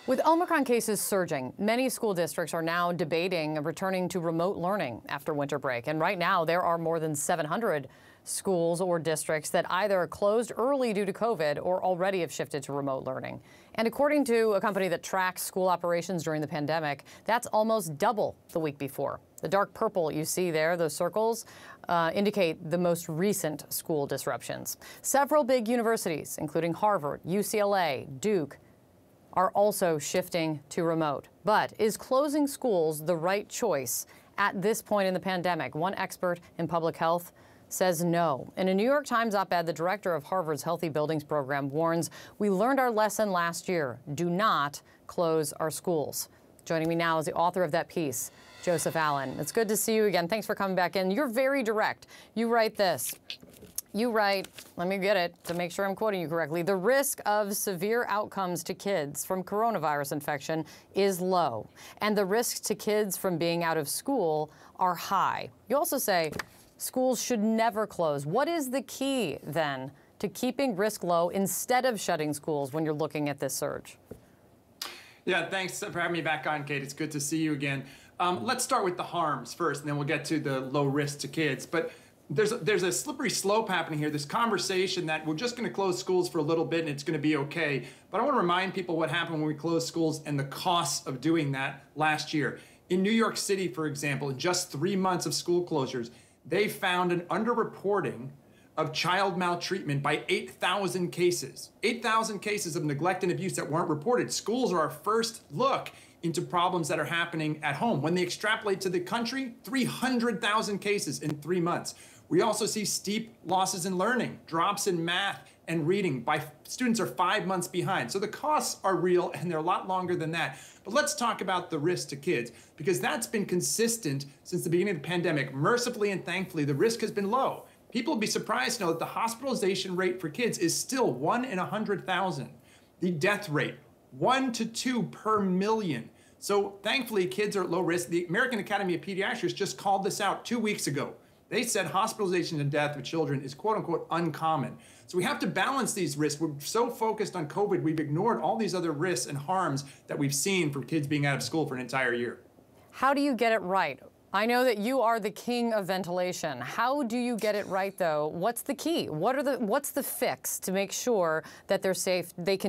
With Omicron cases surging, many school districts are now debating returning to remote learning after winter break. And right now, there are more than 700 schools or districts that either closed early due to COVID or already have shifted to remote learning. And according to a company that tracks school operations during the pandemic, that's almost double the week before. The dark purple you see there, those circles, indicate the most recent school disruptions. Several big universities, including Harvard, UCLA, Duke, are also shifting to remote. But is closing schools the right choice at this point in the pandemic? One expert in public health says no. In a New York Times op-ed, the director of Harvard's Healthy Buildings program warns, we learned our lesson last year. Do not close our schools. Joining me now is the author of that piece, Joseph Allen. It's good to see you again. Thanks for coming back in. You're very direct. You write this. You write, let me get it to make sure I'm quoting you correctly, the risk of severe outcomes to kids from coronavirus infection is low, and the risks to kids from being out of school are high. You also say schools should never close. What is the key, then, to keeping risk low instead of shutting schools when you're looking at this surge? Yeah, thanks for having me back on, Kate. It's good to see you again. Let's start with the harms first, and then we'll get to the low risk to kids. But there's a slippery slope happening here, this conversation that we're just going to close schools for a little bit and it's going to be okay. But I want to remind people what happened when we closed schools and the costs of doing that last year. In New York City, for example, in just 3 months of school closures, they found an underreporting of child maltreatment by 8,000 cases. 8,000 cases of neglect and abuse that weren't reported. Schools are our first look into problems that are happening at home. When they extrapolate to the country, 300,000 cases in 3 months. We also see steep losses in learning, drops in math and reading by students are 5 months behind. So the costs are real and they're a lot longer than that. But let's talk about the risk to kids, because that's been consistent since the beginning of the pandemic. Mercifully and thankfully, the risk has been low. People will be surprised to know that the hospitalization rate for kids is still 1 in 100,000. The death rate, 1 to 2 per million. So thankfully, kids are at low risk. The American Academy of Pediatrics just called this out 2 weeks ago. They said hospitalization and death of children is quote unquote uncommon. So we have to balance these risks. We're so focused on COVID, we've ignored all these other risks and harms that we've seen from kids being out of school for an entire year. How do you get it right? I know that you are the king of ventilation. How do you get it right, though? What's the key? What's the fix to make sure that they're safe?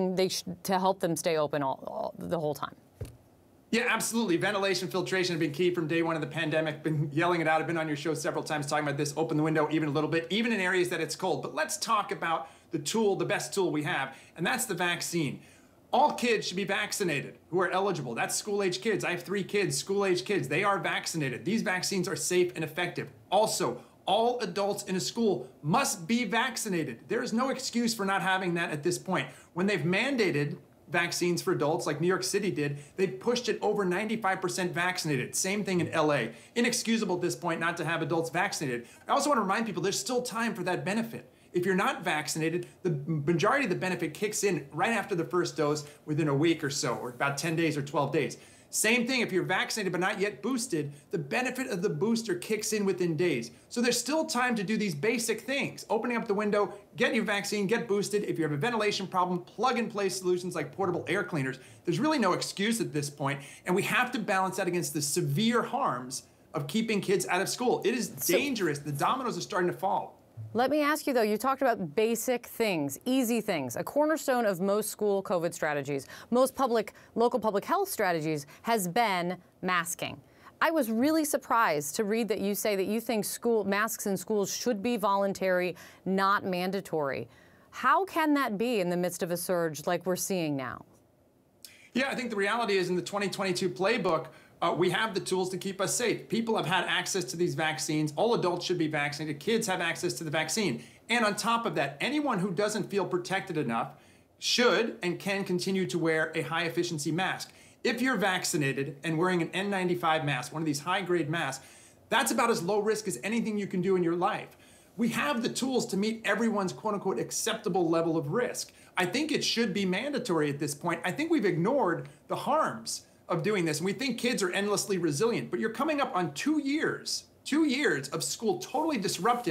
To help them stay open the whole time. Yeah, absolutely. Ventilation, filtration have been key from day one of the pandemic. Been yelling it out. I've been on your show several times talking about this. Open the window even a little bit, even in areas that it's cold. But let's talk about the tool, the best tool we have, and that's the vaccine. All kids should be vaccinated who are eligible. That's school-age kids. I have 3 kids, school-age kids. They are vaccinated. These vaccines are safe and effective. Also, all adults in a school must be vaccinated. There is no excuse for not having that at this point. When they've mandated vaccines for adults like New York City did, they pushed it over 95% vaccinated. Same thing in LA. Inexcusable at this point not to have adults vaccinated. I also want to remind people there's still time for that benefit. If you're not vaccinated, the majority of the benefit kicks in right after the first dose within a week or so, or about 10 days or 12 days. Same thing if you're vaccinated but not yet boosted, the benefit of the booster kicks in within days. So there's still time to do these basic things. Opening up the window, get your vaccine, get boosted. If you have a ventilation problem, plug and play solutions like portable air cleaners. There's really no excuse at this point, and we have to balance that against the severe harms of keeping kids out of school. It is dangerous. The dominoes are starting to fall. Let me ask you, though, you talked about basic things, easy things. A cornerstone of most school COVID strategies, most local public health strategies has been masking. I was really surprised to read that you say that you think masks in schools should be voluntary, not mandatory. How can that be in the midst of a surge like we're seeing now? Yeah, I think the reality is in the 2022 playbook, we have the tools to keep us safe. People have had access to these vaccines. All adults should be vaccinated. Kids have access to the vaccine. And on top of that, anyone who doesn't feel protected enough should and can continue to wear a high efficiency mask. If you're vaccinated and wearing an N95 mask, one of these high grade masks, that's about as low risk as anything you can do in your life. We have the tools to meet everyone's quote unquote acceptable level of risk. I think it should be mandatory at this point. I think we've ignored the harms of doing this. And we think kids are endlessly resilient, but you're coming up on 2 years of school totally disrupted.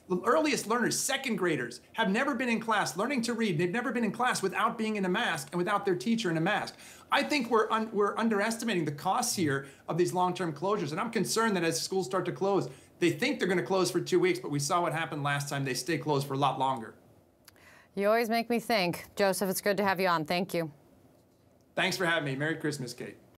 The earliest learners, second graders, have never been in class learning to read. They've never been in class without being in a mask and without their teacher in a mask. I think we're underestimating the costs here of these long-term closures. And I'm concerned that as schools start to close, they think they're going to close for 2 weeks, but we saw what happened last time. They stay closed for a lot longer. You always make me think. Joseph, it's good to have you on. Thank you. Thanks for having me. Merry Christmas, Kate.